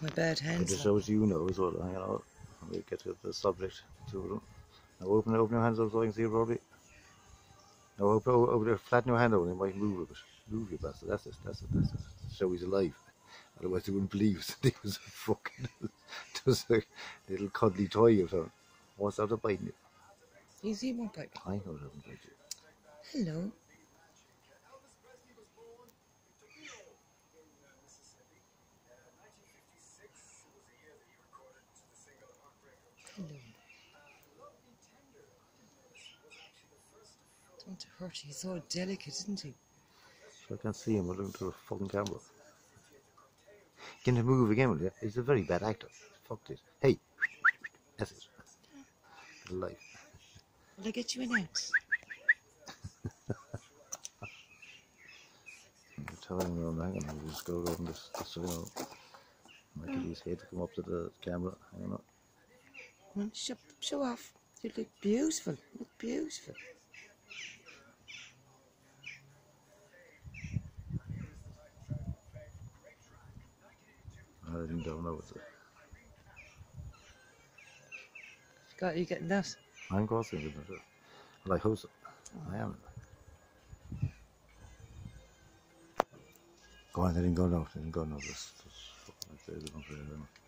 my bad hands. It just shows you know as well, you know, when we get to the subject, two of them. Now open your hands up so I can see it properly. Now open there, flatten your hand over, and you might move a bit. Move your bastard, that's it. Show he's alive. Otherwise they wouldn't believe he was fucking just a little cuddly toy or something. What's out of biting you? He won't bite me. I know it doesn't bite you. Hello. Hello. Don't hurt. He's so delicate, isn't he? So I can't see him, I'm looking through the fucking camera. Get him to move again, will you? He's a very bad actor. Fuck this. Hey! That's it. Little life. Will I get you an axe? I'm telling him where I'm hanging, I'll just go around this so you know. Might get his head to come up to the camera. Hang on. Come on, show off. You look beautiful. You look beautiful. I didn't know what's it. Are you getting that? I'm crossing it. Well, I hope so. I am. Go on, they didn't go now. Just fucking like they don't really know.